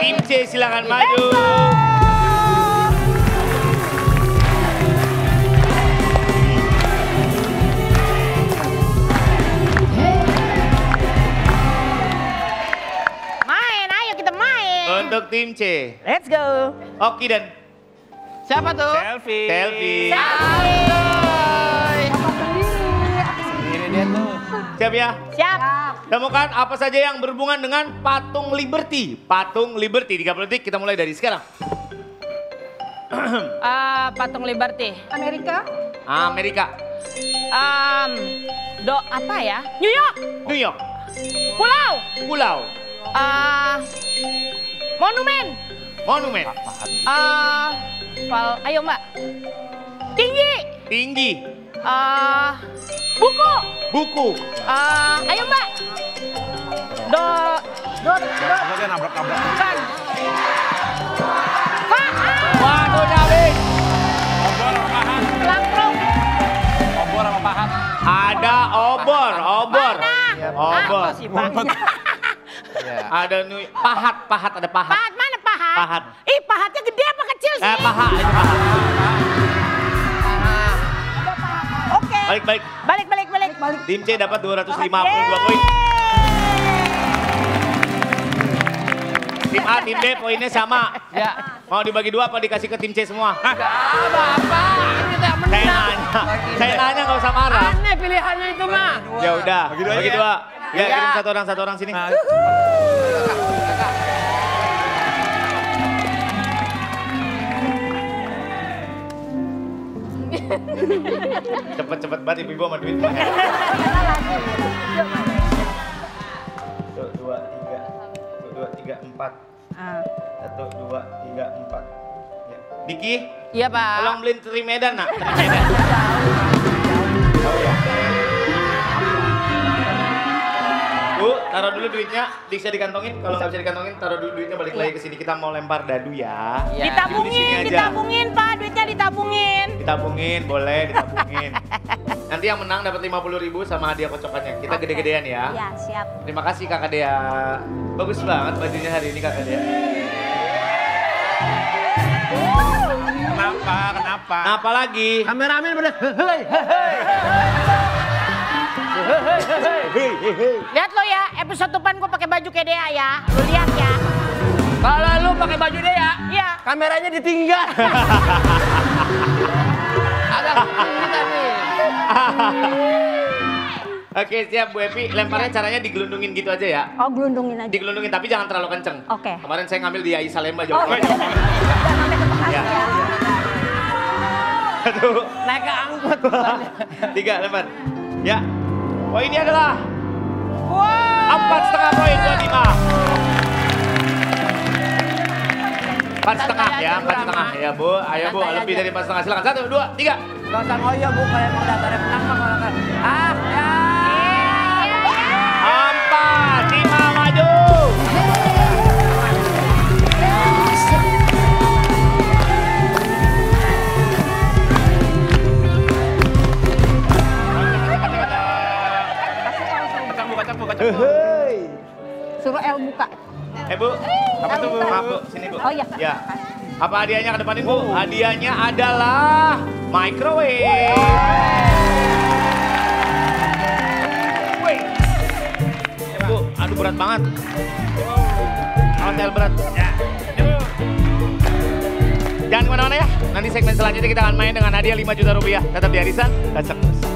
Tim C silakan maju. Main, ayo kita main. Untuk tim C. Let's go. Oki dan Siapa tuh? Selfie. Selfie. Ini dia tuh. Siap ya? Siap. Temukan apa saja yang berhubungan dengan patung Liberty. Patung Liberty, 30 detik kita mulai dari sekarang. Patung Liberty. Amerika. Amerika. Apa ya? New York. New York. Pulau. Pulau. Monumen. Monumen. Ayo Mbak. Tinggi. Tinggi. Buku. Buku. Ayo Mbak. Dia nabrak-nabrak. Bukan. Waktu habis. Obor sama pahat. Langkrung. Obor sama pahat. Ada obor. Obor. Obor. Apa sih Pak? Ada pahat. Pahat ada pahat. Pahat mana pahat? Pahat. Ih pahatnya gede apa kecil sih? Pahat. Itu pahat. Oke. Balik. Balik. Tim C dapat 252 poin. Tim A, tim D poinnya sama. Ya. Mau dibagi dua apa dikasih ke tim C semua? Bapak, ini tak menang. Saya nanya nggak usah marah. Aneh pilihannya itu mah. Ya udah, bagi dua. Ya, Iya. kirim satu orang sini. Cepet banget ibu sama duit. 1, 2, 3. 4. 1, 2, 3, 4. Ya. Diki, Iya Pak. tolong beliin teri Medan nak. Teri Medan. Oh ya. Bu, taruh dulu duitnya, bisa dikantongin. Kalau nggak bisa dikantongin, taruh dulu duitnya balik lagi ke sini. Kita mau lempar dadu ya. Ditabungin Pak, duitnya ditabungin. Ditabungin, boleh ditabungin. Nanti yang menang dapat 50.000 sama hadiah kocokannya. Kita gede-gedean ya. Ya, siap. Terima kasih Kakak Dea. Bagus banget bajunya hari ini Kakak Dea. Kenapa? Apa lagi? Kameramen pada Lihat lo ya, episode depan gue pakai baju kayak Dea ya. Lo lihat ya. Kalau lu pakai baju dia ya, Iya. kameranya ditinggal. Agak kita nih. Oke siap Bu Epi, lemparnya caranya digelundungin gitu aja ya. Oh, gelundungin aja. Digelundungin tapi jangan terlalu kenceng. Oke. Kemarin saya ngambil di AI Salemba Oh, jawabannya. iya. Jangan sampai ke Bekasi Ya. ya. 1, Naik ke angkot. 3, lempar. Ya. Poinnya adalah Wow. 4,5 poin buat Dima. 4,5 ya, 4,5 ya Bu. Ayo Bu, Santai lebih aja. dari 4,5 silakan. 1, 2, 3. Gak usah ngoyo bu, kalau emang dasarnya menang mah kalau kan. Ya. 4, Dima maju. Kacang bu. Suruh El buka. Bu, apa tuh Bu? Maaf Bu, sini Bu. Oh iya. Ya. Apa hadiahnya ke depanin Bu? Hadiahnya adalah microwave. Wih. Bu, aduh berat banget. Hotel berat. Ya. Jangan kemana-mana ya. Nanti segmen selanjutnya kita akan main dengan hadiah 5 juta rupiah. Tetap di Arisan, Kacak.